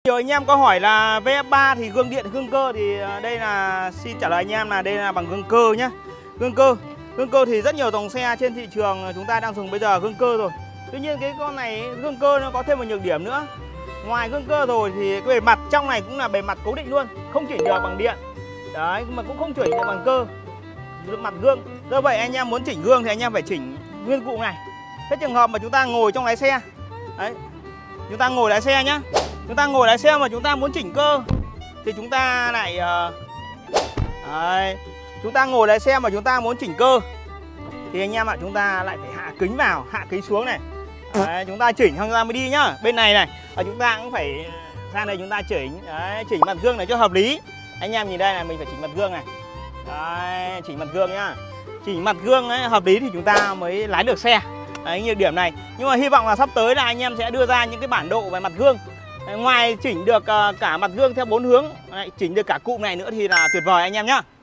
Nhiều anh em có hỏi là VF3 thì gương điện gương cơ, thì đây là xin trả lời anh em là đây là bằng gương cơ nhá. Gương cơ thì rất nhiều dòng xe trên thị trường chúng ta đang dùng bây giờ gương cơ rồi. Tuy nhiên cái con này gương cơ nó có thêm một nhược điểm nữa. Ngoài gương cơ rồi thì cái bề mặt trong này cũng là bề mặt cố định luôn, không chỉnh được bằng điện. Đấy, mà cũng không chỉnh được bằng cơ. Mặt gương. Do vậy anh em muốn chỉnh gương thì anh em phải chỉnh nguyên cụ này. Cái trường hợp mà chúng ta ngồi trong lái xe. Đấy. Chúng ta ngồi lái xe nhá. Chúng ta ngồi lái xe mà chúng ta muốn chỉnh cơ thì chúng ta lại đấy, chúng ta ngồi lái xe mà chúng ta muốn chỉnh cơ thì anh em ạ, chúng ta lại phải hạ kính vào, hạ kính xuống này. Đấy, chúng ta chỉnh xong chúng ta mới đi nhá. Bên này này, và chúng ta cũng phải sang đây chúng ta chỉnh. Đấy, chỉnh mặt gương này cho hợp lý. Anh em nhìn đây này, mình phải chỉnh mặt gương này. Đấy, chỉnh mặt gương nhá. Chỉnh mặt gương ấy, hợp lý thì chúng ta mới lái được xe. Đấy, như điểm này. Nhưng mà hy vọng là sắp tới là anh em sẽ đưa ra những cái bản độ về mặt gương. Ngoài chỉnh được cả mặt gương theo 4 hướng, chỉnh được cả cụm này nữa thì là tuyệt vời anh em nhá.